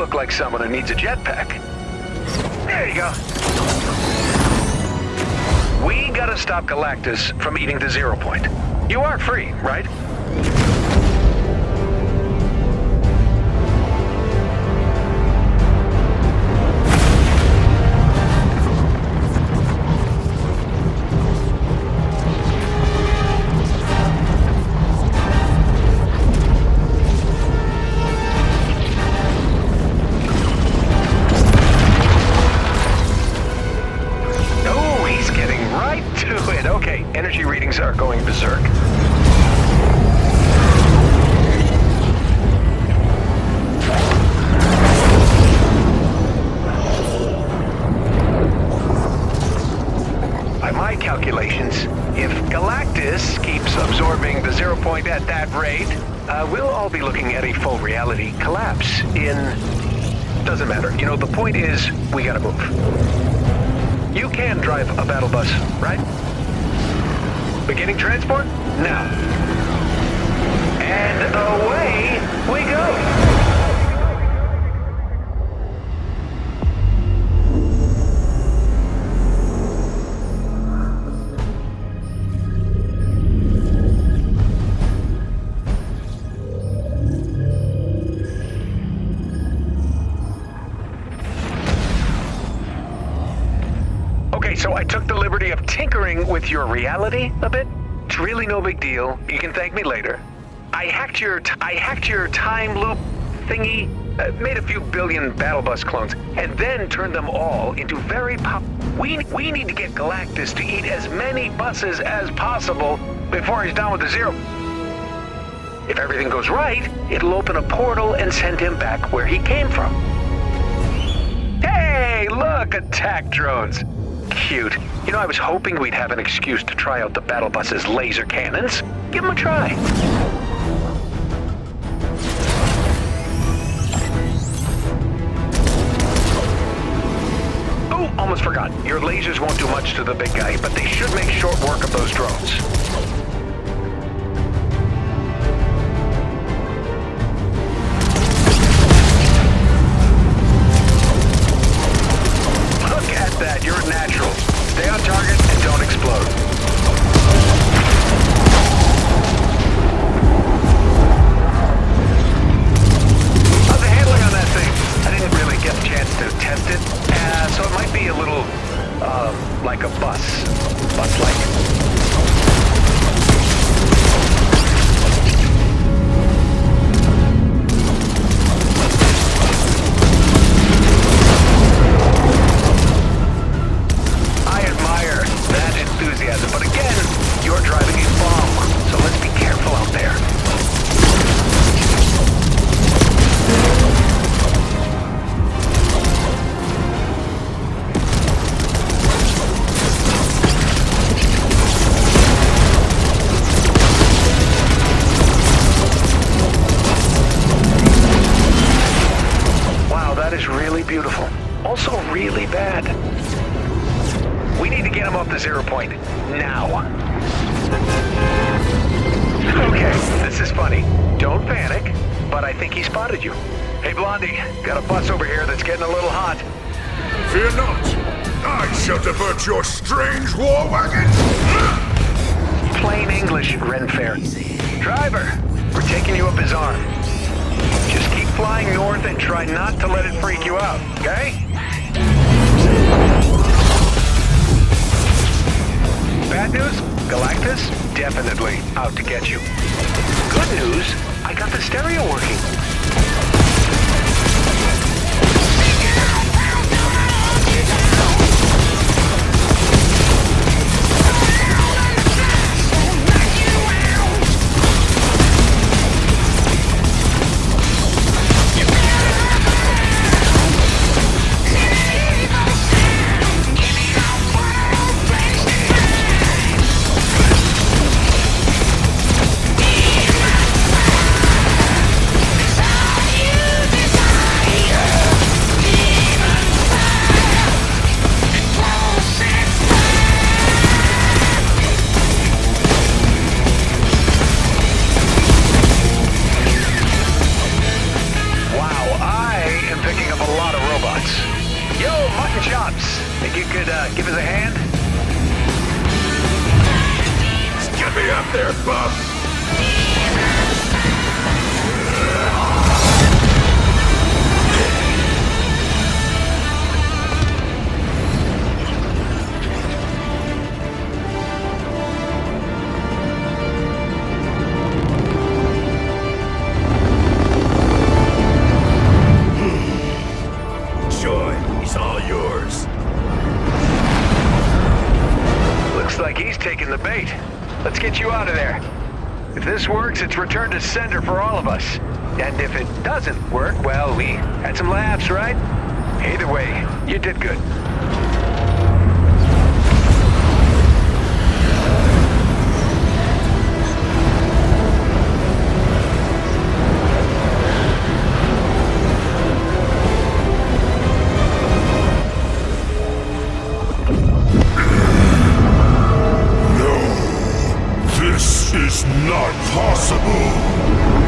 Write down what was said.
look like someone who needs a jetpack. There you go. We gotta stop Galactus from eating the Zero Point. You are free, right? Energy readings are going berserk. By my calculations, if Galactus keeps absorbing the Zero Point at that rate, we'll all be looking at a full reality collapse in... Doesn't matter. You know, the point is, we gotta move. You can drive a battle bus, right? Beginning transport? Now. And away we go! Okay, so I took the liberty of tinkering with your reality a bit. It's really no big deal. You can thank me later. I hacked your time loop thingy, made a few billion battle bus clones, and then turned them all into very We need to get Galactus to eat as many buses as possible before he's done with the Zero. If everything goes right, it'll open a portal and send him back where he came from. Hey, look, attack drones. Cute. You know, I was hoping we'd have an excuse to try out the battle bus's laser cannons. Give them a try. Oh, almost forgot. Your lasers won't do much to the big guy, but they should make short work of those drones. That you're natural. Stay on target and don't explode. How's the handling on that thing? I didn't really get a chance to test it, so it might be a little, like a bus-like. But again, you're driving a bomb, so let's be careful out there. Wow, that is really beautiful. Also really bad. We need to get him off the Zero Point. Now. Okay, this is funny. Don't panic, but I think he spotted you. Hey, Blondie, got a bus over here that's getting a little hot. Fear not. I shall divert your strange war wagon. Plain English, Renfair. Driver, we're taking you up his arm. Just keep flying north and try not to let it freak you out, okay? Bad news? Galactus? Definitely out to get you. Good news? I got the stereo working. there, Buff! Joy, he's all yours. Looks like he's taking the bait. Let's get you out of there. If this works, it's return to sender for all of us. And if it doesn't work, well, we had some laughs, right? Either way, you did good. This is not possible!